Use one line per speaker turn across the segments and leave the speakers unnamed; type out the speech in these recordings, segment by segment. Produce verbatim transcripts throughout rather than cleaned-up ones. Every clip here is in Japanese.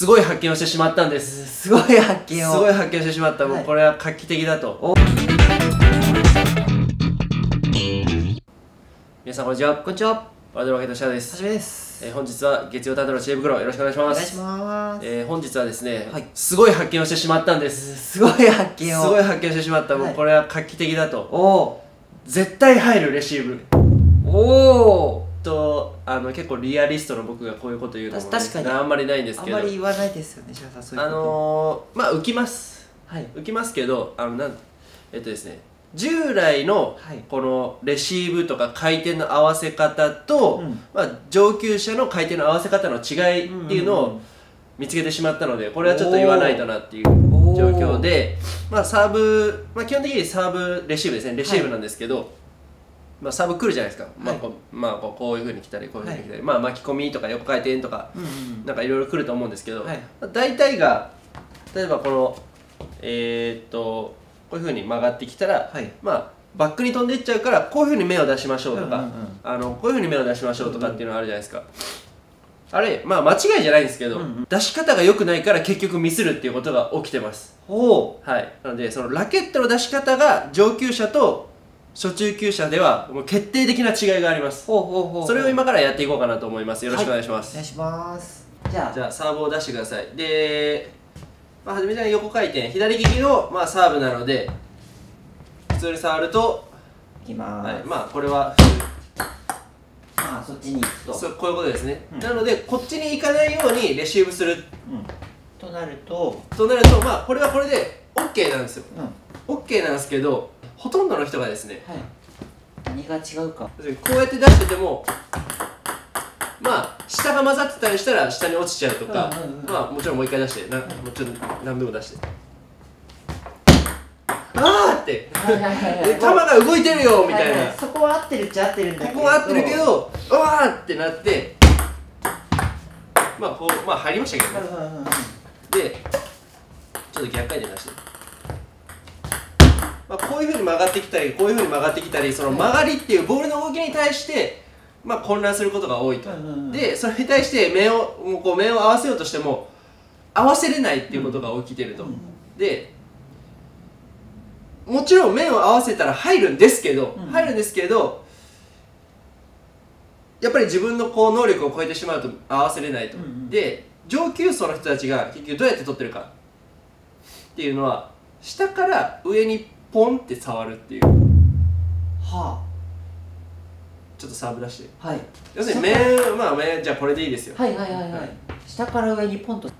すごい発見をしてしまったんです。
すごい発見を
すごい発見をしてしまった。もうこれは画期的だと。皆さんこんにちは。
こんにちは。
ワードロケットシャアです。
はじめです。
えー、本日は月曜担当の知恵袋よろしくお願いします。
お願いします。
えー、本日はですね、
はい、
すごい発見をしてしまったんです。
すごい発見を
すごい発見をしてしまった。もうこれは画期的だと。
お
絶対入るレシーブ。
おお。
とあの結構リアリストの僕がこういうこと言うのも、ね、
確かに
あんまりないんですけど、
あんまり言わないですよね、シャアさん。そういうこと。
あのー、まあ浮きます。
はい。
浮きますけど、あのなんえっとですね。従来のこのレシーブとか回転の合わせ方と、うん、まあ、上級者の回転の合わせ方の違いっていうのを見つけてしまったので、これはちょっと言わないとなっていう状況で、まあ、サーブ、まあ、基本的にサーブレシーブですね、レシーブなんですけど、はい、まあ、サーブ来るじゃないですか、はい、まあ、こう、まあ、こういうふうに来たりこういうふうに来たり、はい、まあ、巻き込みとか横回転とか、うんうん、なんかいろいろ来ると思うんですけど、はい、まあ、大体が例えばこのえー、っとこういうふうに曲がってきたら、はい、まあバックに飛んでいっちゃうからこういうふうに目を出しましょうとか、あのこういうふうに目を出しましょうとかっていうのがあるじゃないですか、うんうん、あれまあ間違いじゃないんですけど、うんうん、出し方が良くないから結局ミスるっていうことが起きてます。はい、なのでそのラケットの出し方が上級者と初中級者ではもう決定的な違いがあります。それを今からやっていこうかなと思います。よろしくお願いします。
はい、お願いします。じゃあ
じゃあサーブを出してください。でまあ、初めに横回転、左利きの、まあ、サーブなので普通に触ると
いきまーす。
はい、まあこれは普通、
まあそっちに行くと
そうこういうことですね、うん、なのでこっちに行かないようにレシーブする、うん、
となると
となるとまあこれはこれで OK なんですよ、うん、OK なんですけどほとんどの人がですね、はい、
何が違うか、
こうやって出しててもまあ下が混ざってたりしたら下に落ちちゃうとか、まあもちろんもう一回出してな、もうちょっと何度も出してあーって球が動いてるよみたいな、はいはい、
そこは合ってるっちゃ合ってるんだけど、
ここは合ってるけどうわーってなってまあこうまあ入りましたけどね、でちょっと逆回転出して、まあ、こういうふうに曲がってきたりこういうふうに曲がってきたり、その曲がりっていうボールの動きに対してまあ混乱することが多いと、でそれに対して目をもうこう目を合わせようとしても合わせれないっていうことが起きてると、うん、でもちろん目を合わせたら入るんですけど、うん、入るんですけどやっぱり自分のこう能力を超えてしまうと合わせれないと、うんうん、で上級層の人たちが結局どうやって取ってるかっていうのは下から上にポンって触るっていう、はあ、ちょっとサーブ出して、はい、要するに目、まあ目じゃあこれでいいですよ。
はいはいはいはい、はい、下から上にポンと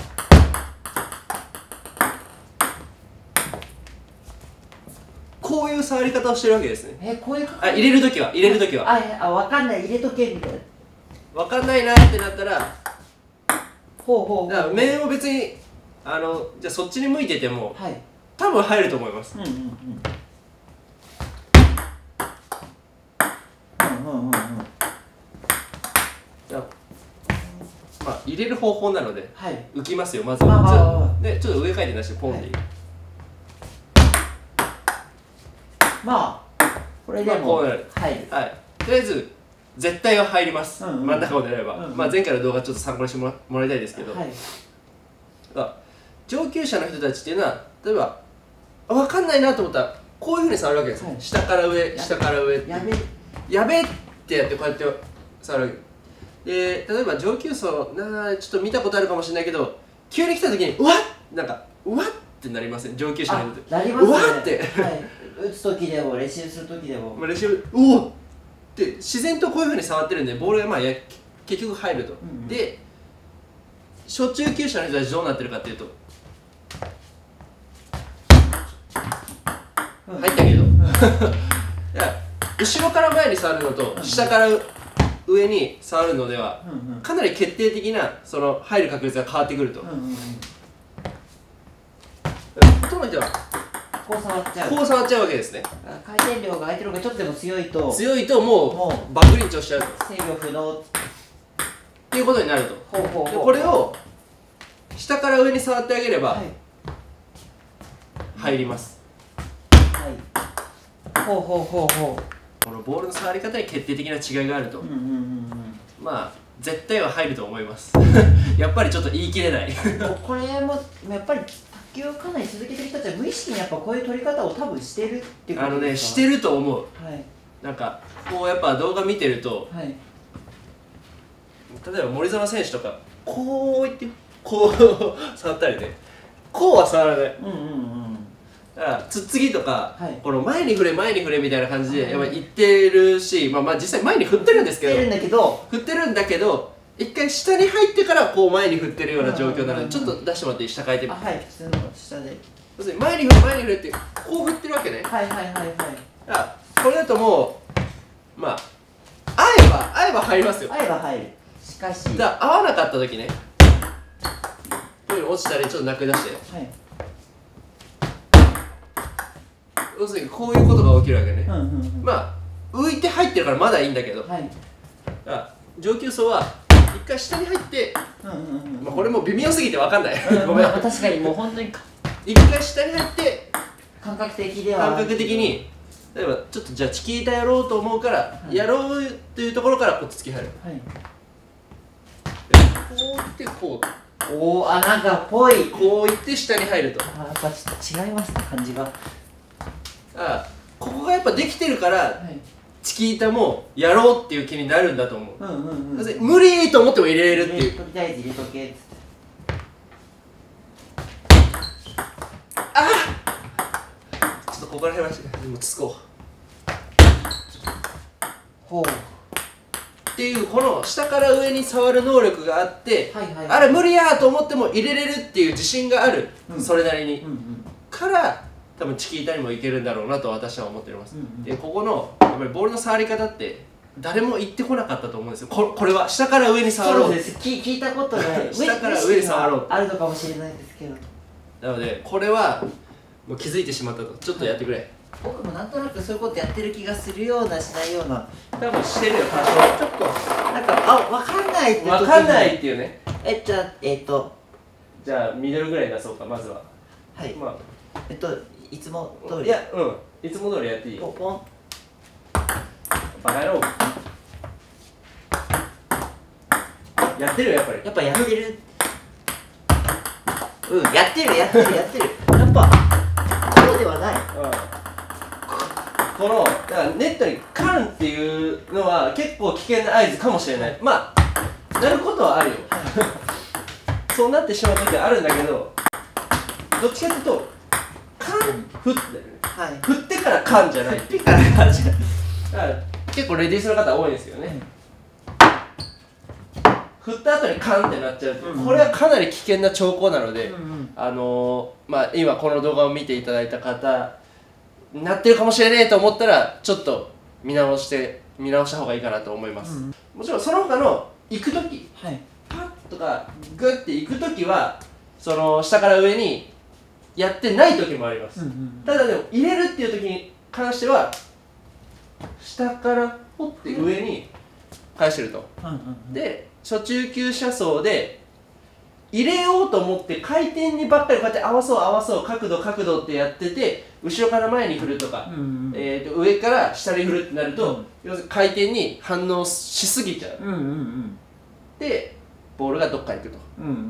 こういう触り方をしてるわけですね。
えこういう
あ入れるときは入れるときは
ああ分かんない、入れとけみたいな、
分かんないなってなったら
ほうほうほう、
だから面を別にあのじゃあそっちに向いてても、はい、多分入ると思います。うんうんうんうんうんうん、まあ入れる方法なので、はい、浮きますよまずは。でちょっと上回転出してポンでいい、はい、まあこれでも、まあ、こうなる、はい、はい、とりあえず絶対は入ります、うんうん、真ん中を狙えば、うんうん、まあ前回の動画ちょっと参考にしても ら, もらいたいですけど、はい、上級者の人たちっていうのは例えば分かんないなと思ったらこういうふうに触るわけです、はい、下から上下から上ってやべやべってやってこうやって触るわけで、例えば上級層なちょっと見たことあるかもしれないけど急に来た時にうわっなんかうわっってなりません？上級者の人って
なりますね。
うわって、
はい、打つ時でもレシーブする時でも、
まあ、レシーブうおっって自然とこういうふうに触ってるんでボールがまあや結局入ると、うんうん、で初中級者の人たちどうなってるかっていうと、うん、入ったけど、うん、いや後ろから前に触るのと下から上に触るのではかなり決定的なその入る確率が変わってくると。ほとんどの人は
こう触っちゃう
こう触っちゃうわけですね。
回転量が相手の方がちょっとでも強いと
強いともうもうバックリンチをしちゃうと
制御不能
っていうことになると。ほうほうほうほう、でこれを下から上に触ってあげれば入ります。
はい、ほうほうほうほう、
このボールの触り方に決定的な違いがあると。まあ絶対は入ると思いますやっぱりちょっと言い切れない
これもやっぱり卓球をかなり続けてる人たちは無意識にやっぱこういう取り方を多分してるっていうことですか？
あのねしてると思う。
はい、
なんかこうやっぱ動画見てると、
はい、
例えば森薗選手とかこういってこう触ったりね、こうは触らない。
うんうんうん
だからつっつぎとか、
はい、
この前に振れ前に振れみたいな感じでやっぱ言ってるし、まあまあ実際前に振ってるんですけど
振ってるんだけど
振ってるんだけど一回下に入ってからこう前に振ってるような状況なので、ちょっと出してもらって下変えてみて。
あ、はい、普通の下で
要するに前に振れ前に振れってこう振ってるわけね。
はいはいはいはい。
だからこれだともうまあ合えば合えば入りますよ。
合えば入る。しかし
だから合わなかった時ね、こういうの落ちたりちょっと泣く出して、
はい、
要するにこういうことが起きるわけね。
うんうんうん、
まあ浮いて入ってるからまだいいんだけど、
はい、
だから上級層は一回下に入って、
うんうんうん、
まあこれも微妙すぎて分かんないごめん、
まあ、確かにもう本当に
一回下に入って
感覚的では
感覚的に例えばちょっとじゃあチキータやろうと思うから、はい、やろうっていうところからこう突き入る、はい、こういってこう、
おお、あ、なんかぽい、
こういって下に入ると、
あ、やっぱちょっと違いますね、感じが。
あ、ここがやっぱできてるから、はい、チキータもやろうっていう気になるんだと思う。うんうんうん、無理と思っても入れれるっていう。
とりあえず入れとけっつって。
あっ、ちょっとここら辺はもうつこう。
ほう。
っていうこの下から上に触る能力があって、はいはいはい、あれ無理やと思っても入れれるっていう自信がある、うん、それなりに、うんうん、から多分チキータにもいけるんだろうなと私は思っております。うんうん、でここのやっぱりボールの触り方って誰も言ってこなかったと思うんですよ。こ, これは下から上に触ろう。
そうです。聞, 聞いたことない
下から上に触ろう
あるのかもしれないですけど、
なのでこれはもう気づいてしまったと。ちょっとやってくれ、はい、
僕もなんとなくそういうことやってる気がするようなしないような。
多分してるよ多少。ちょっと
なんかあ、わかんないって
わかんないっていうね。
え、じゃあえっ、ー、と
じゃあミドルぐらい出そうかまずは。
はい、まあえっといつも通り。
いや、うん、いつも通りやっていい。ポンポン。バカ野郎。やってるよやっぱり。
やっぱやってる。うん、やってるやってるやってる。やっぱそうではない。うん。
このだからネットにカンっていうのは結構危険な合図かもしれない。まあなることはあるよ。そうなってしまう時はあるんだけど、どっちかっていうとカン振って、はい、振ってからカンじゃない。振ってからカンじゃない。だから結構レディースの方多いんですよね。うん、振った後にカンってなっちゃう、うんうん、これはかなり危険な兆候なので、うんうん、あのー、まあ今この動画を見ていただいた方なってるかもしれねえと思ったらちょっと見直して見直した方がいいかなと思います。うん、もちろんその他の行く時、はい、パッとかグッて行く時はその下から上にやってない時もあります。うんうん、ただでも入れるっていう時に関しては下からポッて上に返してると。で初中級車窓で入れようと思って回転にばっかりこうやって合わそう合わそう角度角度ってやってて後ろから前に振るとか、うんうん、えー、と上から下に振るってなると、うん、要するに回転に反応しすぎちゃう、うんうんうん、でボールがどっか行くと、うんうんうん、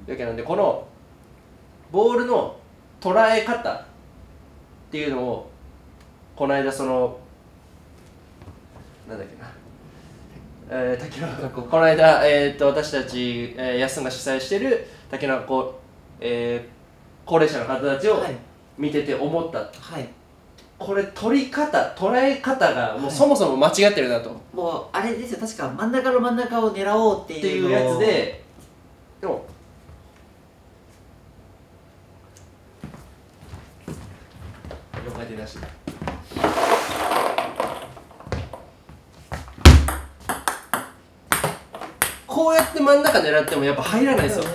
だけなんでこのボールの捉え方っていうのをこの間そのなんだっけなえー、竹中高校この間、えー、と私たち、えー、安が主催している竹中高、えー、高齢者の方たちを見てて思った、はい、これ取り方捉え方がもうそもそも間違ってるなと、はい、
もうあれですよ、確か真ん中の真ん中を狙おうっていう
っていうやつで、でもよんかい転なしこうやって真ん中狙ってもやっぱ入らないですよ。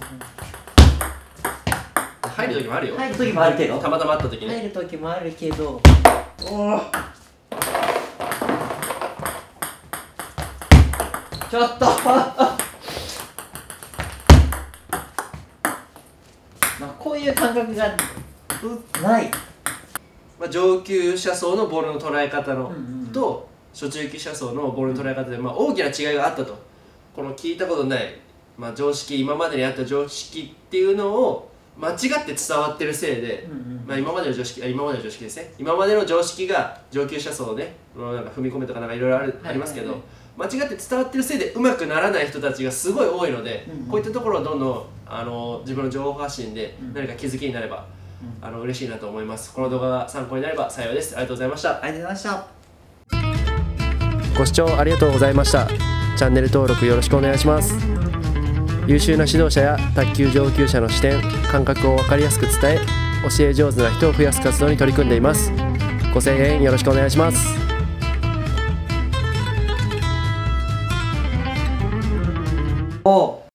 入る時もあるよ。
入る時もあるけど。
たまたまあった時に。
入る時もあるけど。おお。ちょっと。まあこういう感覚がない。
まあ上級車窓のボールの捉え方の、うんうん、と初中級車窓のボールの捉え方でまあ大きな違いがあったと。 この聞いたことない、まあ、常識、今までにあった常識っていうのを間違って伝わってるせいで、まあ今までの常識、今までの常識ですね、今までの常識が上級者層ね、なんか踏み込めとかなんかいろいろありますけど、間違って伝わってるせいでうまくならない人たちがすごい多いので、うんうん、こういったところをどんどんあの自分の情報発信で何か気づきになれば、うん、あの嬉しいなと思います。この動画が参考になれば幸いです。ありがとうございました。
ありがとうございました。
ご視聴ありがとうございました。チャンネル登録よろしくお願いします。優秀な指導者や卓球上級者の視点、感覚を分かりやすく伝え、教え上手な人を増やす活動に取り組んでいます。ご声援よろしくお願いします。
お